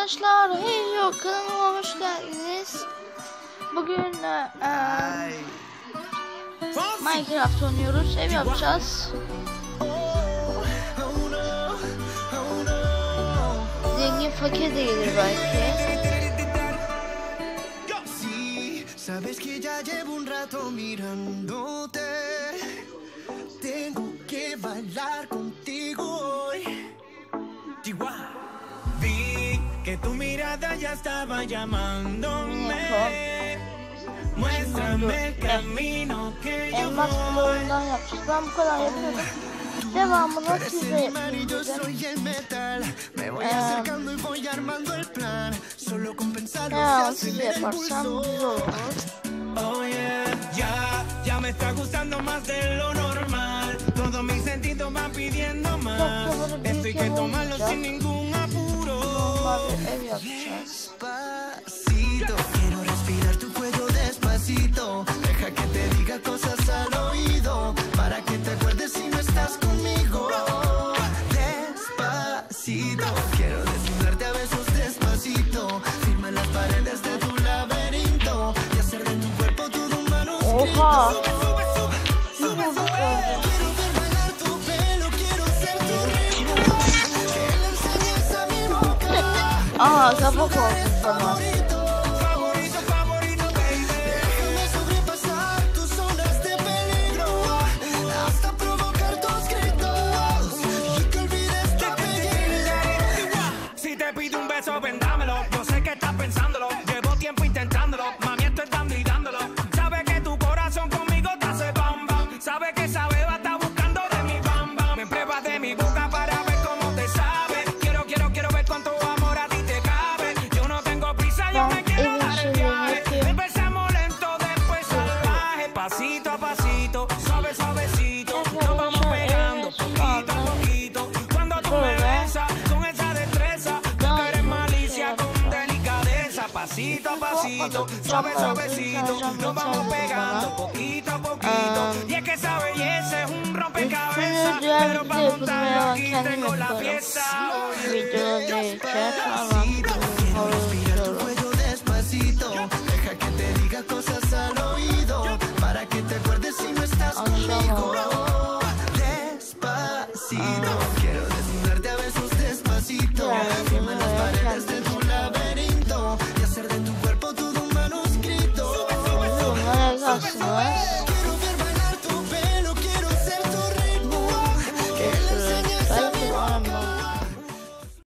Arkadaşlar, hey kanalıma hoş geldiniz. Bugün Minecraft oynuyoruz, ev yapacağız. Zengin fakir de gelir belki. Sabes que ya llevo un rato mirándote. Tengo que bailar contigo hoy. Vi que tu mirada ya estaba llamándome. Muéstrame el camino que yo Elmas bloğundan yapacağız. Ben bu kadar yapıyorum. Devamını siz de yapın. Siz de yaparsam güzel olur. Oh yeah, ya me está gustando más de lo normal. Todos mis sentidos van pidiendo más. Esto hay que tomarlo sin ningún apuro. Ev yapacağız. Despacito, quiero respirar tu cuello despacito. Deja que te diga cosas al oído, para que te acuerdes si no estás conmigo. Despacito, quiero desnudarte a besos despacito. Firma las paredes de tu laberinto y hacer de tu cuerpo todo un manuscrito. Oha. Aha, kapak olsun sana. Si te pido un beso, vendámelo. Yo sé que estás pensándolo. Llevo tiempo intentándolo. Mami, esto es dando y dándolo. Sabe que tu corazón conmigo te hace bam bam. Sabe que esa beba está buscando de mi bam bam. Me pruebas de mi boca para ver cómo te sabe. Quiero ver cuánto amor a ti te cabe. Yo no tengo prisa, yo me quiero dar el viaje. Empezamos lento, después salvaje. Pasito a pasito, suavecito. Nos vamos pegando poquito a poquito. Cuando tú me besas con esa destreza, tú eres malicia con delicadeza. Pasito a pasito, suavecito. Nos vamos pegando poquito a poquito. Y es que esa belleza es un rompecabezas. Pero para montarlo aquí tengo la pieza. Quiero respirar tu cuello despacito. Deja que te diga cosas al oído, para que te acuerdes si no estás conmigo. Despacito, quiero desnudarte a besos despacito. Firma las paredes de tu laberinto y hacer de tu cuerpo todo un manuscrito.